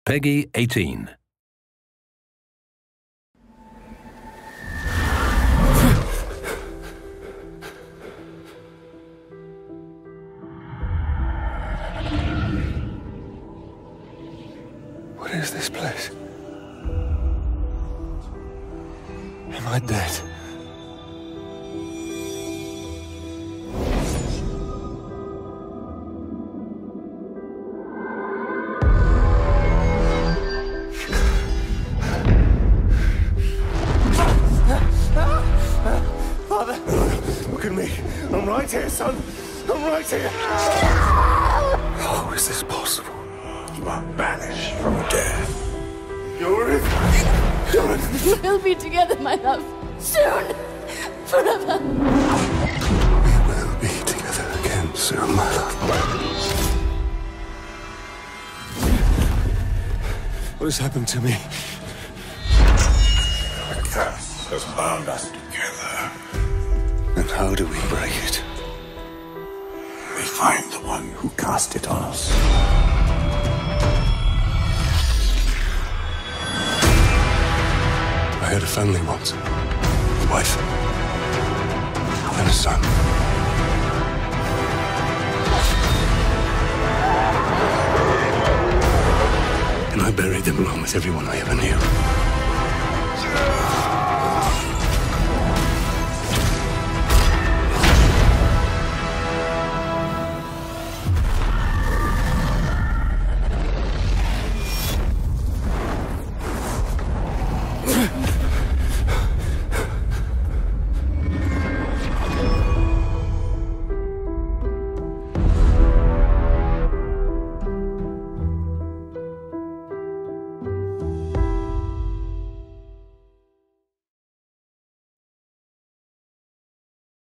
Peggy 18. What is this place? Am I dead? Father, look at me. I'm right here, son. I'm right here. How is this possible? You are banished from death. You're We'll be together, my love. Soon. Forever. We will be together again soon, my love. What has happened to me? The curse has bound us together. And how do we break it? We find the one who cast it on us. I had a family once. A wife. And a son. And I buried them along with everyone I ever knew.